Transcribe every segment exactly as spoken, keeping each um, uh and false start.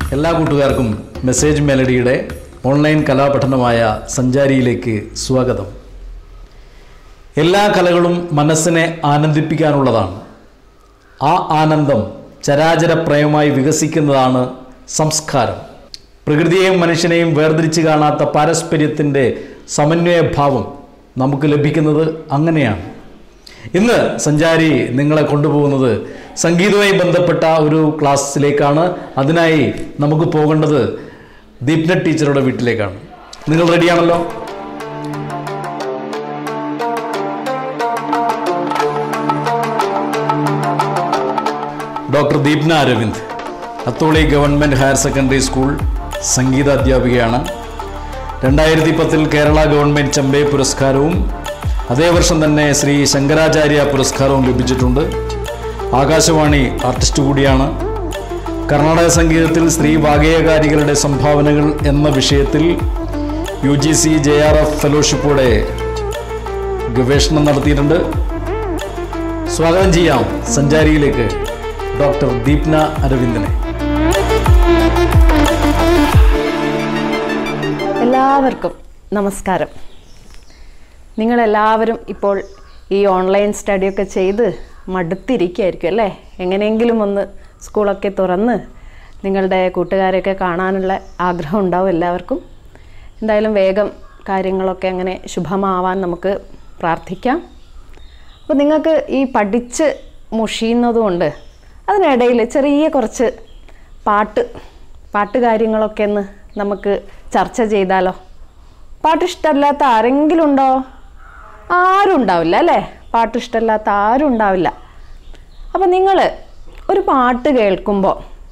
എല്ലാ കൂട്ടുകാർക്കും message മെലഡിയുടെ online കലാപഠനമായ സഞ്ചാരിയിലേക്ക് സ്വാഗതം. എല്ലാ കലകളും മനസ്സിനെ ആനന്ദിപ്പിക്കാനുള്ളതാണ്. ആ ആനന്ദം ചരാചരപ്രയമായി വികസിക്കുന്നതാണ് സംസ്കാരം. പ്രകൃതിയെയും മനുഷ്യനെയും വേർതിരിച്ച് കാണാത്ത പാരസ്പര്യത്തിൻ്റെ സമന്വയഭാവം നമുക്ക് ലഭിക്കുന്നത് അങ്ങനെയാണ്. ഇന്ന് സഞ്ചാരി നിങ്ങളെ കൊണ്ടുപോകുന്നത് സംഗീതവുമായി ബന്ധപ്പെട്ട ഒരു ക്ലാസ്സിലേക്കാണ്. അതിനായി നമുക്ക് പോകേണ്ടത് ദീപ്ന ടീച്ചറുടെ വീട്ടിലേക്കാണ്. നിങ്ങൾ റെഡിയാണല്ലോ? Doctor Deepna Aravind Atholi government higher secondary school സംഗീത അധ്യാപികയാണ്. രണ്ടായിരത്തി പത്തിൽ കേരള ഗവൺമെൻറ് ചമ്പേ പുരസ്കാരവും അതേ വർഷം തന്നെ ശ്രീ ശങ്കരാചാര്യ പുരസ്കാരവും ലഭിച്ചിട്ടുണ്ട്. ആകാശവാണി ആർട്ടിസ്റ്റ് കൂടിയാണ്. കർണാടക സംഗീതത്തിൽ സ്ത്രീ വാഗ്ഗേയകാരികളുടെ സംഭാവനകൾ എന്ന വിഷയത്തിൽ U G C J R F ഫെലോഷിപ്പോടെ ഗവേഷണം നടത്തിയിട്ടുണ്ട്. സ്വാഗതം ചെയ്യാം സഞ്ചാരിയിലേക്ക് ഡോക്ടർ ദീപ്ന അരവിന്ദനെ. എല്ലാവർക്കും നമസ്കാരം. നിങ്ങളെല്ലാവരും ഇപ്പോൾ ഈ ഓൺലൈൻ സ്റ്റഡിയൊക്കെ ചെയ്ത് മടുത്തിരിക്കുകയായിരിക്കും അല്ലേ? എങ്ങനെയെങ്കിലും ഒന്ന് സ്കൂളൊക്കെ തുറന്ന് നിങ്ങളുടെ കൂട്ടുകാരെയൊക്കെ കാണാനുള്ള ആഗ്രഹം ഉണ്ടാവും എല്ലാവർക്കും. എന്തായാലും വേഗം കാര്യങ്ങളൊക്കെ അങ്ങനെ ശുഭമാവാൻ നമുക്ക് പ്രാർത്ഥിക്കാം. അപ്പോൾ നിങ്ങൾക്ക് ഈ പഠിച്ച് മുഷിയുന്നതുകൊണ്ട് അതിനിടയിൽ ചെറിയ കുറച്ച് പാട്ട് പാട്ട് കാര്യങ്ങളൊക്കെ ഒന്ന് നമുക്ക് ചർച്ച ചെയ്താലോ? പാട്ട് ഇഷ്ടമില്ലാത്ത ആരെങ്കിലും ഉണ്ടോ? ആരും ഉണ്ടാവില്ല അല്ലേ? പാട്ട് ഇഷ്ടമില്ലാത്ത ആരും ഉണ്ടാവില്ല. അപ്പം നിങ്ങൾ ഒരു പാട്ട് കേൾക്കുമ്പോൾ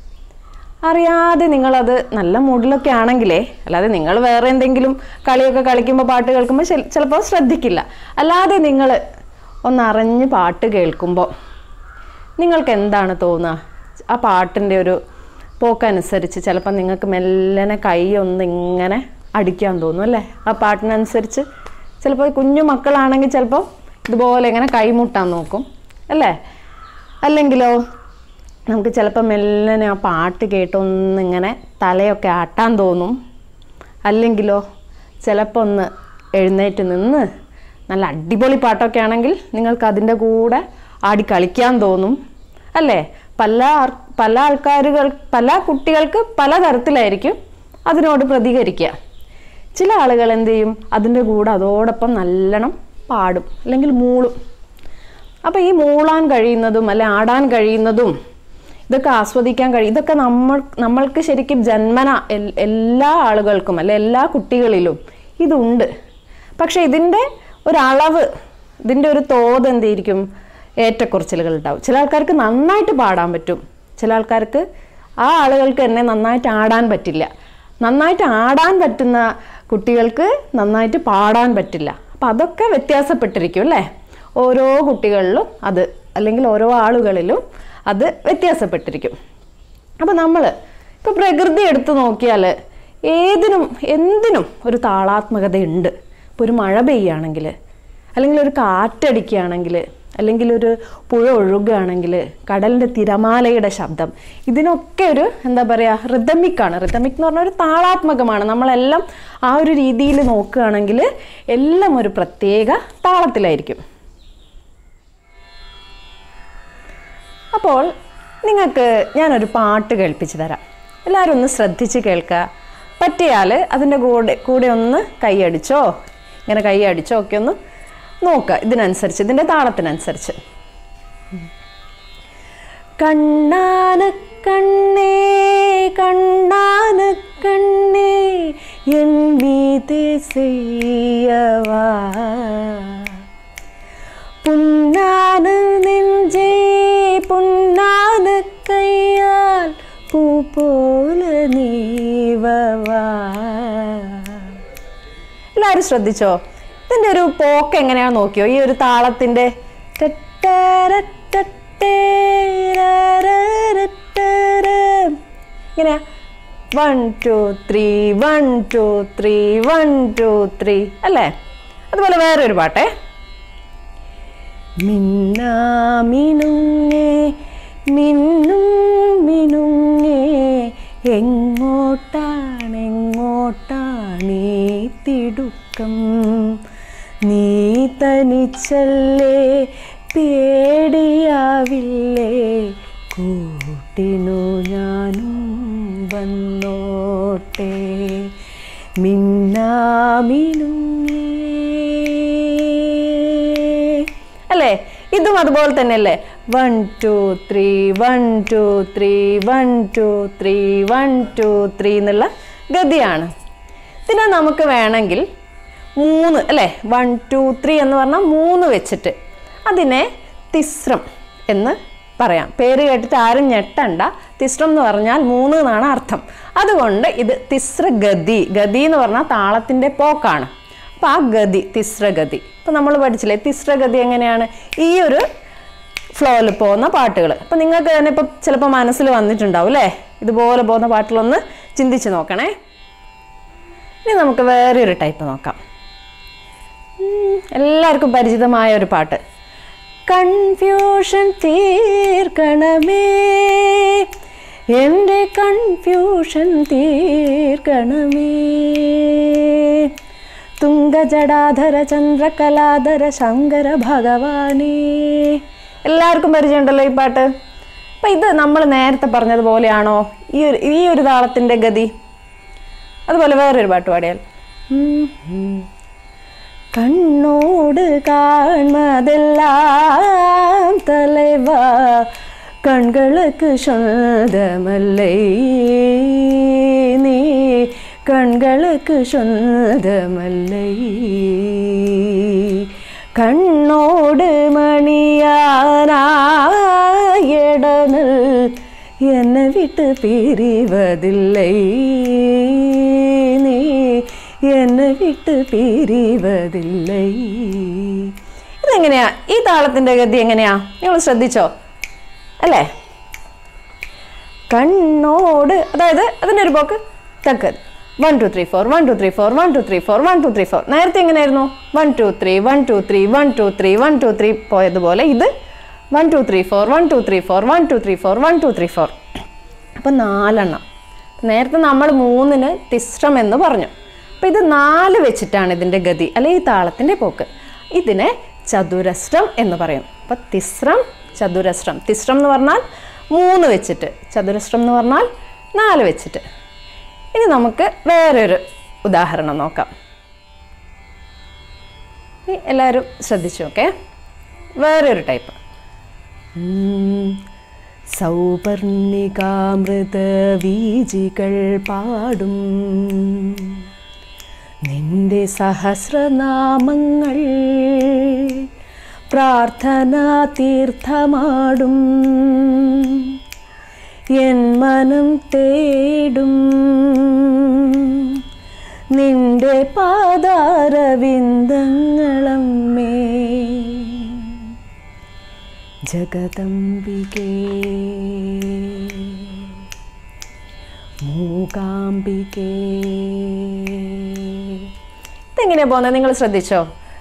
അറിയാതെ നിങ്ങളത് നല്ല മൂഡിലൊക്കെ ആണെങ്കിലേ, അല്ലാതെ നിങ്ങൾ വേറെ എന്തെങ്കിലും കളിയൊക്കെ കളിക്കുമ്പോൾ പാട്ട് കേൾക്കുമ്പോൾ ചിലപ്പോൾ ശ്രദ്ധിക്കില്ല. അല്ലാതെ നിങ്ങൾ ഒന്നറിഞ്ഞ് പാട്ട് കേൾക്കുമ്പോൾ നിങ്ങൾക്ക് എന്താണ് തോന്നുക? ആ പാട്ടിൻ്റെ ഒരു പോക്കനുസരിച്ച് ചിലപ്പോൾ നിങ്ങൾക്ക് മെല്ലനെ കൈ ഒന്ന് ഇങ്ങനെ അടിക്കാൻ തോന്നും അല്ലേ? ആ പാട്ടിനനുസരിച്ച് ചിലപ്പോൾ കുഞ്ഞു മക്കളാണെങ്കിൽ ചിലപ്പോൾ ഇതുപോലെ ഇങ്ങനെ കൈമുട്ടാൻ നോക്കും അല്ലേ? അല്ലെങ്കിലോ നമുക്ക് ചിലപ്പോൾ മെല്ലനെ ആ പാട്ട് കേട്ടൊന്നിങ്ങനെ തലയൊക്കെ ആട്ടാൻ തോന്നും. അല്ലെങ്കിലോ ചിലപ്പോൾ ഒന്ന് എഴുന്നേറ്റ് നിന്ന് നല്ല അടിപൊളി പാട്ടൊക്കെ ആണെങ്കിൽ നിങ്ങൾക്ക് അതിൻ്റെ കൂടെ ആടി കളിക്കാൻ തോന്നും അല്ലേ? പല പല ആൾക്കാരുകൾ പല കുട്ടികൾക്ക് പല തരത്തിലായിരിക്കും അതിനോട് പ്രതികരിക്കുക. ചില ആളുകൾ എന്ത് ചെയ്യും? അതിൻ്റെ കൂടെ അതോടൊപ്പം നല്ലോണം പാടും അല്ലെങ്കിൽ മൂളും. അപ്പോൾ ഈ മൂളാൻ കഴിയുന്നതും അല്ലെ ആടാൻ കഴിയുന്നതും ഇതൊക്കെ ആസ്വദിക്കാൻ കഴിയും. ഇതൊക്കെ നമ്മൾ നമ്മൾക്ക് ശരിക്കും ജന്മന എല്ലാ ആളുകൾക്കും അല്ലെ എല്ലാ കുട്ടികളിലും ഇതുണ്ട്. പക്ഷെ ഇതിൻ്റെ ഒരളവ്, ഇതിൻ്റെ ഒരു തോത് എന്തായിരിക്കും? ഏറ്റക്കുറച്ചിലുകൾ ഉണ്ടാവും. ചില ആൾക്കാർക്ക് നന്നായിട്ട് പാടാൻ പറ്റും, ചില ആൾക്കാർക്ക് ആ ആളുകൾക്ക് തന്നെ നന്നായിട്ട് ആടാൻ പറ്റില്ല. നന്നായിട്ട് ആടാൻ പറ്റുന്ന കുട്ടികൾക്ക് നന്നായിട്ട് പാടാൻ പറ്റില്ല. അപ്പം അതൊക്കെ വ്യത്യാസപ്പെട്ടിരിക്കും അല്ലേ? ഓരോ കുട്ടികളിലും അത് അല്ലെങ്കിൽ ഓരോ ആളുകളിലും അത് വ്യത്യാസപ്പെട്ടിരിക്കും. അപ്പം നമ്മൾ ഇപ്പോൾ പ്രകൃതി എടുത്തു നോക്കിയാൽ ഏതിനും എന്തിനും ഒരു താളാത്മകതയുണ്ട്. ഇപ്പോൾ ഒരു മഴ പെയ്യുകയാണെങ്കിൽ, അല്ലെങ്കിൽ ഒരു കാറ്റടിക്കുകയാണെങ്കിൽ, അല്ലെങ്കിൽ ഒരു പുഴ ഒഴുകുകയാണെങ്കിൽ, കടലിൻ്റെ തിരമാലയുടെ ശബ്ദം, ഇതിനൊക്കെ ഒരു എന്താ പറയുക റിതമിക്കാണ്. റിതമിക് എന്ന് പറഞ്ഞാൽ ഒരു താളാത്മകമാണ്. നമ്മളെല്ലാം ആ ഒരു രീതിയിൽ നോക്കുകയാണെങ്കിൽ എല്ലാം ഒരു പ്രത്യേക താളത്തിലായിരിക്കും. അപ്പോൾ നിങ്ങൾക്ക് ഞാനൊരു പാട്ട് കേൾപ്പിച്ച് തരാം. എല്ലാവരും ഒന്ന് ശ്രദ്ധിച്ച് കേൾക്കുക. പറ്റിയാൽ അതിൻ്റെ കൂടെ കൂടെ ഒന്ന് കൈയടിച്ചോ, ഇങ്ങനെ കൈയടിച്ചോ ഒക്കെ ഒന്ന് നോക്കുക. ഇതിനനുസരിച്ച്, ഇതിൻ്റെ താളത്തിനനുസരിച്ച്. കണ്ണാന കണ്ണേ കണ്ണാന കണ്ണേ എൻ വീതേ செய்யவா പുന്നാന നെഞ്ചേ പുന്നാന കയ്യാൽ പൂ പോലെ നീവവാ. എല്ലാവരും ശ്രദ്ധിച്ചോ? ഇതിൻ്റെ ഒരു പോക്ക് എങ്ങനെയാണെന്ന് നോക്കിയോ? ഈ ഒരു താളത്തിൻ്റെ ഇങ്ങനെയാ one two three one two three one two three അല്ലേ? അതുപോലെ വേറൊരു പാട്ടേ. മിന്നാമിനുങ്ങേ മിന്നും മിനുങ്ങേ എങ്ങോട്ടാണെങ്ങോട്ടാണീ തിടുക്കം, നീ തനിച്ചല്ലേ പേടിയാവില്ലേ, കൂട്ടിനു ഞാനും വന്നോട്ടെ. മിന്നാമിനുങ്ങേ അല്ലേ? ഇതും അതുപോലെ തന്നെയല്ലേ? One two three one two three one two three one two three എന്നുള്ള ഗതിയാണ്. ഇതിനെ നമുക്ക് വേണമെങ്കിൽ മൂന്ന് അല്ലേ, വൺ ടു ത്രീ എന്ന് പറഞ്ഞാൽ മൂന്ന് വെച്ചിട്ട് അതിനെ തിസ്രം എന്ന് പറയാം. പേര് കേട്ടിട്ട് ആരും ഞെട്ടണ്ട. തിസ്രം എന്ന് പറഞ്ഞാൽ മൂന്ന് എന്നാണ് അർത്ഥം. അതുകൊണ്ട് ഇത് തിസ്രഗതി. ഗതി എന്ന് പറഞ്ഞാൽ താളത്തിൻ്റെ പോക്കാണ്. അപ്പോൾ ആ ഗതി തിസ്രഗതി. ഇപ്പം നമ്മൾ പഠിച്ചില്ലേ തിസ്രഗതി എങ്ങനെയാണ്? ഈ ഒരു ഫ്ലോയിൽ പോകുന്ന പാട്ടുകൾ. അപ്പം നിങ്ങൾക്ക് തന്നെ ഇപ്പം ചിലപ്പോൾ മനസ്സിൽ വന്നിട്ടുണ്ടാവും അല്ലേ? ഇതുപോലെ പോകുന്ന പാട്ടുകളൊന്ന് ചിന്തിച്ച് നോക്കണേ. ഇനി നമുക്ക് വേറെ ഒരു ടൈപ്പ് നോക്കാം. എല്ലാവർക്കും പരിചിതമായ ഒരു പാട്ട്. കൺഫ്യൂഷൻ തീർക്കണമേ, എൻ്റെ കൺഫ്യൂഷൻ തീർക്കണമേ, തുംഗജടാധര ചന്ദ്രകലാധര ശങ്കര ഭഗവാനേ. എല്ലാവർക്കും പരിചയമുണ്ടല്ലോ ഈ പാട്ട്. അപ്പം ഇത് നമ്മൾ നേരത്തെ പറഞ്ഞതുപോലെയാണോ ഈ ഒരു ഈ ഒരു താളത്തിൻ്റെ ഗതി? അതുപോലെ വേറൊരു പാട്ട് പാടിയാൽ, കണ്ണോട് കാൺമതെല്ലാം തലവാ കൺகளுக்கு சொந்தமல்லை, நீ கண்களுக்கு சொந்தமல்லை, கண்ணோடு மணியானாயடனல் என்னை விட்டு பிரிவதில்லை, நீ என்னை വിട്ട് പിരിവതില്ലേ. ഇതെങ്ങനെയാ? ഈ താളത്തിൻ്റെ ഗതി എങ്ങനെയാ? നിങ്ങൾ ശ്രദ്ധിച്ചോ അല്ലേ? കണ്ണോട്, അതായത് അതിൻ്റെ ഒരു പോക്ക് തക്കത്. One two three four one two three four one two three four one two three four. നേരത്തെ എങ്ങനെയായിരുന്നു? One two three one two three one two three one two three പോയതുപോലെ ഇത് one two three four one two three four one two three four one two three four. അപ്പം നാലെണ്ണം. നേരത്തെ നമ്മൾ മൂന്നിന് തിസ്രം എന്ന് പറഞ്ഞു. അപ്പം ഇത് നാല് വെച്ചിട്ടാണ് ഇതിൻ്റെ ഗതി അല്ലെ ഈ താളത്തിൻ്റെ പോക്ക്. ഇതിനെ ചതുരശ്രം എന്ന് പറയും. അപ്പം തിസ്രം ചതുരശ്രം. തിസ്രം എന്ന് പറഞ്ഞാൽ മൂന്ന് വെച്ചിട്ട്, ചതുരശ്രം എന്ന് പറഞ്ഞാൽ നാല് വെച്ചിട്ട്. ഇനി നമുക്ക് വേറൊരു ഉദാഹരണം നോക്കാം. എല്ലാവരും ശ്രദ്ധിച്ചു നോക്കേ. വേറൊരു ടൈപ്പ്. സൗപർണികാമൃത വീജികൾ പാടും നിന്റെ സഹസ്രനാമങ്ങൾ പ്രാർത്ഥനാ തീർത്ഥമാടും എൻ മനം തേടും നിന്റെ പാദാരവിന്ദങ്ങളമ്മേ ജഗദംബികേ മൂകാംബികേ. ഇതെങ്ങനെയാ പോകുന്നത്? നിങ്ങൾ ശ്രദ്ധിച്ചോ?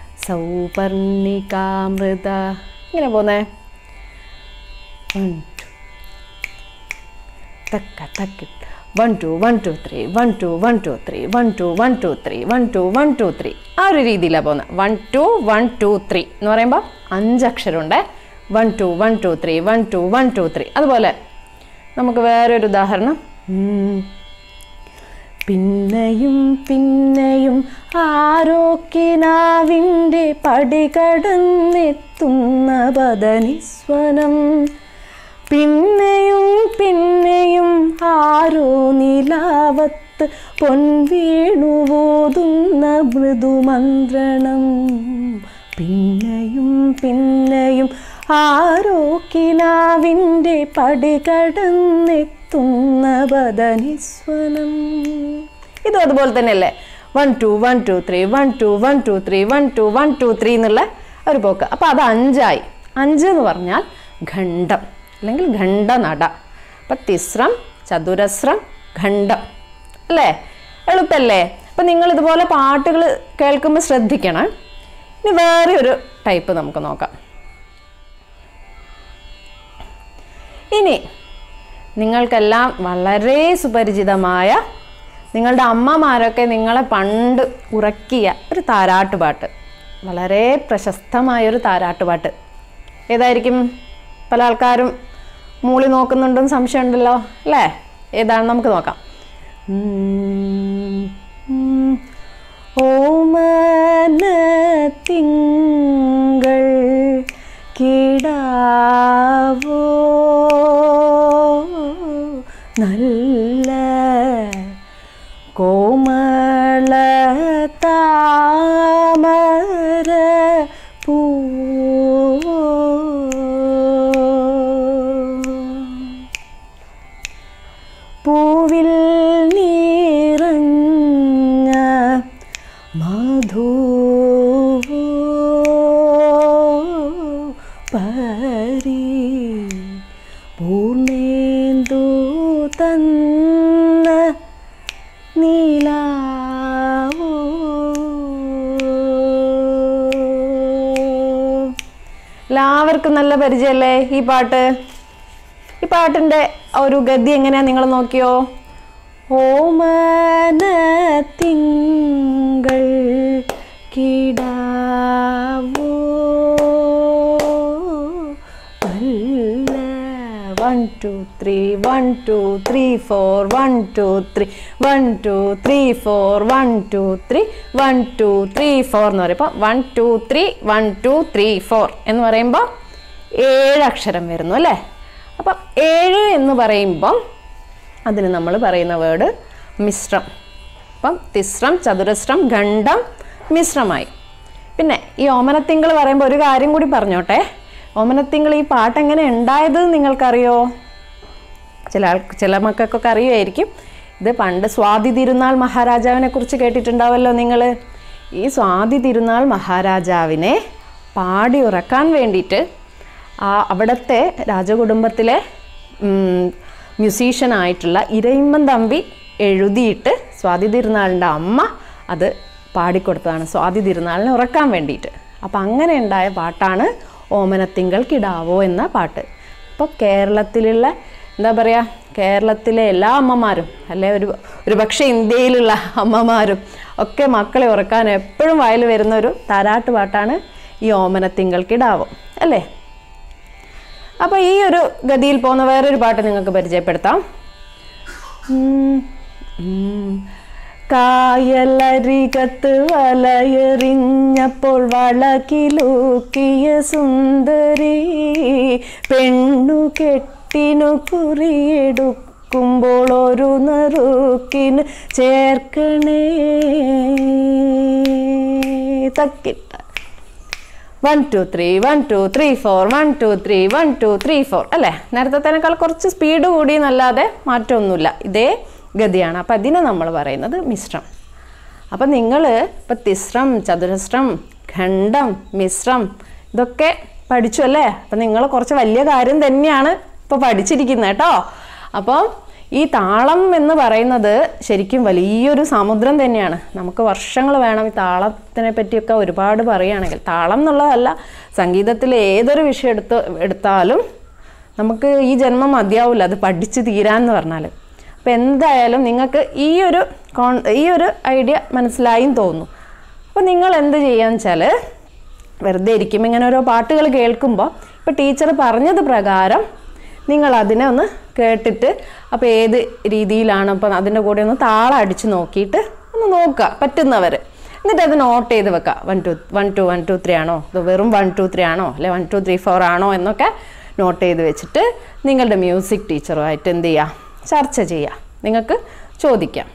സൗപർണികാമൃത ഇങ്ങനെ പോകുന്നേ. വൺ ടു തക്ക തക്കി one two one two three one two one two three one two one two three one two one two three. ആ ഒരു രീതിയിലാണ് പോകുന്നത്. One two one two three എന്ന് പറയുമ്പോൾ അഞ്ചക്ഷരമുണ്ട്. One two one two three one two one two three. അതുപോലെ നമുക്ക് വേറൊരു ഉദാഹരണം. പിന്നെയും പിന്നെയും ആരോക്കിനാവിൻ്റെ പടികടന്നെത്തുന്ന ബദനിസ്വനം പിന്നെയും പിന്നെയും ആരോ നിലാവത്ത് പൊൻവീണുവോതുന്ന മൃദുമന്ത്രണം പിന്നെയും പിന്നെയും ആരോ കിനാവിൻ്റെ പടികടന്നെത്തുന്ന ബദനിസ്വനം. ഇതും അതുപോലെ തന്നെയല്ലേ? One two one two three one two one two three one two one two three എന്നുള്ള ഒരു പോക്ക്. അപ്പോൾ അത് അഞ്ചായി. അഞ്ച് എന്ന് പറഞ്ഞാൽ ഖണ്ഡം അല്ലെങ്കിൽ ഖണ്ഡനട. അപ്പം തിസ്രം ചതുരസ്രം ഖണ്ഡം അല്ലേ? എളുപ്പല്ലേ? അപ്പം നിങ്ങൾ ഇതുപോലെ പാട്ടുകൾ കേൾക്കുമ്പോൾ ശ്രദ്ധിക്കണം. ഇനി വേറെ ഒരു ടൈപ്പ് നമുക്ക് നോക്കാം. ഇനി നിങ്ങൾക്കെല്ലാം വളരെ സുപരിചിതമായ, നിങ്ങളുടെ അമ്മമാരൊക്കെ നിങ്ങളെ പണ്ട് ഉറക്കിയ ഒരു താരാട്ടുപാട്ട്, വളരെ പ്രശസ്തമായൊരു താരാട്ടുപാട്ട് ഏതായിരിക്കും? പല ആൾക്കാരും മൂളി നോക്കുന്നുണ്ടെന്ന് സംശയമുണ്ടല്ലോ അല്ലേ? ഏതാണ് നമുക്ക് നോക്കാം. ഓമനത്തിങ്കൾ കിടാവോ നല്ല കോമള താമര പൂ പൂവിൽ നിറഞ്ഞ മധുവോ പരി പൂർണേന്ദു തന്ന നീലാവോ. എല്ലാവർക്കും നല്ല പരിചയമല്ലേ ഈ പാട്ട്? ഈ പാട്ടിൻ്റെ ഒരു ഗതി എങ്ങനെയാ നിങ്ങൾ നോക്കിയോ? ഓമനത്തിങ്കൾ കിടാവോ one two three one two three four one two three one two three four one two three one two three four എന്ന് പറയുമ്പോൾ one two three one two three four എന്ന് പറയുമ്പോൾ ഏഴ് അക്ഷരം വരുന്നു അല്ലേ? അപ്പം ഏഴ് എന്ന് പറയുമ്പം അതിന് നമ്മൾ പറയുന്ന വേർഡ് മിശ്രം. അപ്പം തിസ്രം, ചതുരസ്രം, ഖണ്ഡം, മിശ്രമായി. പിന്നെ ഈ ഓമനത്തിങ്കൾ പറയുമ്പോൾ ഒരു കാര്യം കൂടി പറഞ്ഞോട്ടെ. ഓമനത്തിങ്കൾ ഈ പാട്ട് എങ്ങനെ ഉണ്ടായത് നിങ്ങൾക്കറിയോ? ചില ആൾ ചില മക്കൾക്കൊക്കെ അറിയുമായിരിക്കും. ഇത് പണ്ട് സ്വാതി തിരുനാൾ മഹാരാജാവിനെ കുറിച്ച് കേട്ടിട്ടുണ്ടാവല്ലോ നിങ്ങൾ. ഈ സ്വാതി തിരുനാൾ മഹാരാജാവിനെ പാടി ഉറക്കാൻ വേണ്ടിയിട്ട് ആ അവിടുത്തെ രാജകുടുംബത്തിലെ മ്യൂസീഷ്യനായിട്ടുള്ള ഇരയിമ്മൻ തമ്പി എഴുതിയിട്ട് സ്വാതി തിരുനാളിൻ്റെ അമ്മ അത് പാടിക്കൊടുത്തതാണ് സ്വാതി തിരുനാളിനെ ഉറക്കാൻ വേണ്ടിയിട്ട്. അപ്പം അങ്ങനെ ഉണ്ടായ പാട്ടാണ് ഓമനത്തിങ്കൾ കിടാവോ എന്ന പാട്ട്. ഇപ്പോൾ കേരളത്തിലുള്ള എന്താ പറയുക, കേരളത്തിലെ എല്ലാ അമ്മമാരും അല്ലെ ഒരു ഒരു പക്ഷേ ഇന്ത്യയിലുള്ള അമ്മമാരും ഒക്കെ മക്കളെ ഉറക്കാൻ എപ്പോഴും വായിൽ വരുന്ന ഒരു താരാട്ട് പാട്ടാണ് ഈ ഓമനത്തിങ്കൾ കിടാവോ അല്ലേ? അപ്പോൾ ഈ ഒരു ഗതിയിൽ പോകുന്ന വേറൊരു പാട്ട് നിങ്ങൾക്ക് പരിചയപ്പെടുത്താം. കായലരികത്ത് വലയെറിഞ്ഞപ്പോൾ വളകിലൂക്കിയ സുന്ദരി പെണ്ണു കെട്ടിനു കുറിയെടുക്കുമ്പോൾ ഒരു നറുക്കിന് ചേർക്കണേ തക്കിട്ട one two three one two three four one two three one two three four അല്ലേ? നേരത്തേക്കാൾ കുറച്ച് സ്പീഡ് കൂടി എന്നല്ലാതെ മാറ്റമൊന്നുമില്ല, ഇതേ ഗതിയാണ്. അപ്പം അതിനെ നമ്മൾ പറയുന്നത് മിശ്രം. അപ്പം നിങ്ങൾ ഇപ്പം തിസ്രം, ചതുരസ്രം, ഖണ്ഡം, മിശ്രം ഇതൊക്കെ പഠിച്ചു അല്ലേ? അപ്പം നിങ്ങൾ കുറച്ച് വലിയ കാര്യം തന്നെയാണ് ഇപ്പോൾ പഠിച്ചിരിക്കുന്നത് കേട്ടോ. അപ്പം ഈ താളം എന്ന് പറയുന്നത് ശരിക്കും വലിയൊരു സമുദ്രം തന്നെയാണ്. നമുക്ക് വർഷങ്ങൾ വേണം ഈ താളത്തിനെ പറ്റിയൊക്കെ ഒരുപാട് പറയുകയാണെങ്കിൽ. താളം എന്നുള്ളതല്ല, സംഗീതത്തിൽ ഏതൊരു വിഷയം എടുത്ത് എടുത്താലും നമുക്ക് ഈ ജന്മം മതിയാവില്ല അത് പഠിച്ച് തീരാന്ന് പറഞ്ഞാൽ. അപ്പം എന്തായാലും നിങ്ങൾക്ക് ഈ ഒരു കോൺ ഈ ഒരു ഐഡിയ മനസ്സിലായും തോന്നുന്നു. അപ്പോൾ നിങ്ങൾ എന്ത് ചെയ്യാന്ന് വെച്ചാൽ വെറുതെ ഇരിക്കും ഇങ്ങനെ ഓരോ പാട്ടുകൾ കേൾക്കുമ്പോൾ ഇപ്പോൾ ടീച്ചർ പറഞ്ഞത് പ്രകാരം നിങ്ങൾ അതിനെ ഒന്ന് കേട്ടിട്ട് അപ്പോൾ ഏത് രീതിയിലാണ് അപ്പം അതിൻ്റെ കൂടെ ഒന്ന് താളം അടിച്ച് നോക്കിയിട്ട് ഒന്ന് നോക്കുക പറ്റുന്നവർ. എന്നിട്ട് അത് നോട്ട് ചെയ്ത് വെക്കുക. One two one two one two three ആണോ, ഇത് വെറും വൺ ടു ത്രീ ആണോ, അല്ലെ വൺ ടു ത്രീ ഫോർ ആണോ എന്നൊക്കെ നോട്ട് ചെയ്ത് വെച്ചിട്ട് നിങ്ങളുടെ മ്യൂസിക് ടീച്ചറുമായിട്ട് എന്ത് ചെയ്യുക, ചർച്ച ചെയ്യുക, നിങ്ങൾക്ക് ചോദിക്കാം.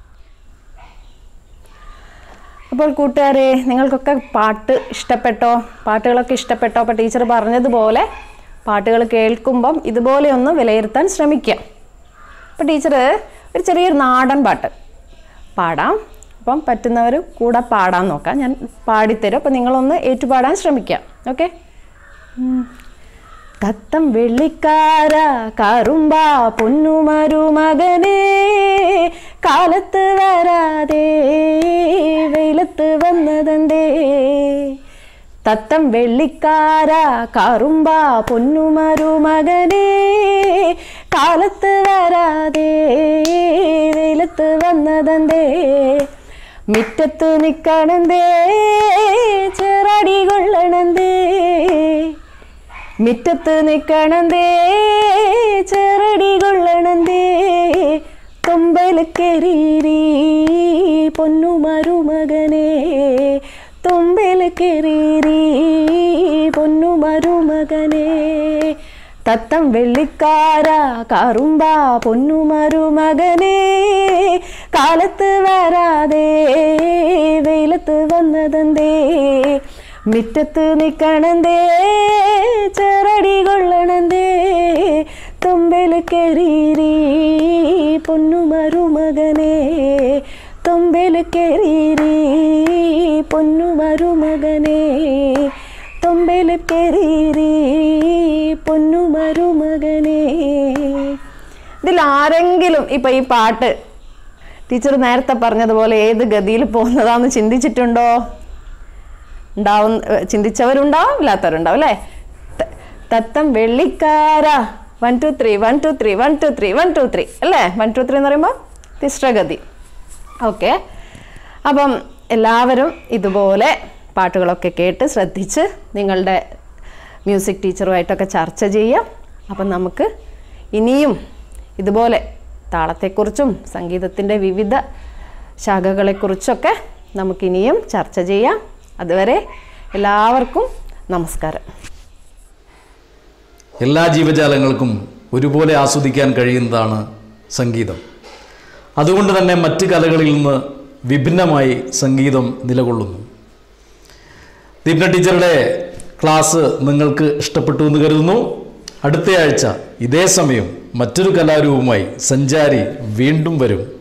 അപ്പോൾ കൂട്ടുകാരെ, നിങ്ങൾക്കൊക്കെ പാട്ട് ഇഷ്ടപ്പെട്ടോ? പാട്ടുകളൊക്കെ ഇഷ്ടപ്പെട്ടോ? അപ്പോൾ ടീച്ചർ പറഞ്ഞതുപോലെ പാട്ടുകൾ കേൾക്കുമ്പം ഇതുപോലെ ഒന്ന് വിലയിരുത്താൻ ശ്രമിക്കാം. അപ്പോൾ ടീച്ചർ ഒരു ചെറിയൊരു നാടൻ പാട്ട് പാടാം. അപ്പം പറ്റുന്നവർ കൂടെ പാടാൻ നോക്കാം. ഞാൻ പാടിത്തരും. അപ്പം നിങ്ങളൊന്ന് ഏറ്റുപാടാൻ ശ്രമിക്കാം. ഓക്കെ? തത്തം വെള്ളിക്കാര കറുമ്പ പൊന്നുമരുമകനേ കാലത്ത് വരാതെ വെയിലത്ത് വന്നതന്തേ. തത്തം വെള്ളിക്കാര കറുമ്പ പൊന്നുമരുമകനേ കാലത്ത് വരാതെ വെയിലത്ത് വന്നതെന്തേ മിറ്റത്ത് നിൽക്കണന്തേ ചെറടി കൊള്ളണന്തേ മിറ്റത്ത് നിൽക്കണന്തേ ചെറടി കൊള്ളണന്തേ തുമ്പൽ കെരീരി പൊന്നു മരുമകനെ തുമ്പൽ കെരീരി പൊന്നു മരുമകനെ തത്തം വെള്ളിക്കാര കറുമ്പ പൊന്നു മരുമകനെ കാലത്ത് വരാതെ വെയിലത്ത് വന്നതെന്തേ മിറ്റത്ത് നിൽക്കണന്തേ ചെറടി കൊള്ളണന്തേ തുമ്പൽ കെരീരി പൊന്നു മരുമകനെ തുമ്പൽ കെരീരി പൊന്നു മരുമകനെ തുമ്പൽ കെരീരി പൊന്നു മരുമകനെ. ഇതിൽ ആരെങ്കിലും ഇപ്പം ഈ പാട്ട് ടീച്ചർ നേരത്തെ പറഞ്ഞതുപോലെ ഏത് ഗതിയിൽ പോകുന്നതാന്ന് ചിന്തിച്ചിട്ടുണ്ടോ? ഉണ്ടാവും, ചിന്തിച്ചവരുണ്ടാവും, ഇല്ലാത്തവരുണ്ടാവും അല്ലേ? തത്തം വെള്ളിക്കാര one two three one two three one two three one two three അല്ലേ? വൺ ടു ത്രീ എന്ന് പറയുമ്പോൾ തിസ്രഗതി. ഓക്കെ, അപ്പം എല്ലാവരും ഇതുപോലെ പാട്ടുകളൊക്കെ കേട്ട് ശ്രദ്ധിച്ച് നിങ്ങളുടെ മ്യൂസിക് ടീച്ചറുമായിട്ടൊക്കെ ചർച്ച ചെയ്യാം. അപ്പം നമുക്ക് ഇനിയും ഇതുപോലെ താളത്തെക്കുറിച്ചും സംഗീതത്തിൻ്റെ വിവിധ ശാഖകളെക്കുറിച്ചൊക്കെ നമുക്കിനിയും ചർച്ച ചെയ്യാം. അതുവരെ എല്ലാവർക്കും നമസ്കാരം. എല്ലാ ജീവജാലങ്ങൾക്കും ഒരുപോലെ ആസ്വദിക്കാൻ കഴിയുന്നതാണ് സംഗീതം. അതുകൊണ്ട് തന്നെ മറ്റ് കലകളിൽ നിന്ന് വിഭിന്നമായി സംഗീതം നിലകൊള്ളുന്നു. ദീപ്ന ടീച്ചറുടെ ക്ലാസ് നിങ്ങൾക്ക് ഇഷ്ടപ്പെട്ടു എന്ന് കരുതുന്നു. അടുത്തയാഴ്ച ഇതേ സമയം മറ്റൊരു കലാരൂപമായി സഞ്ചാരി വീണ്ടും വരും.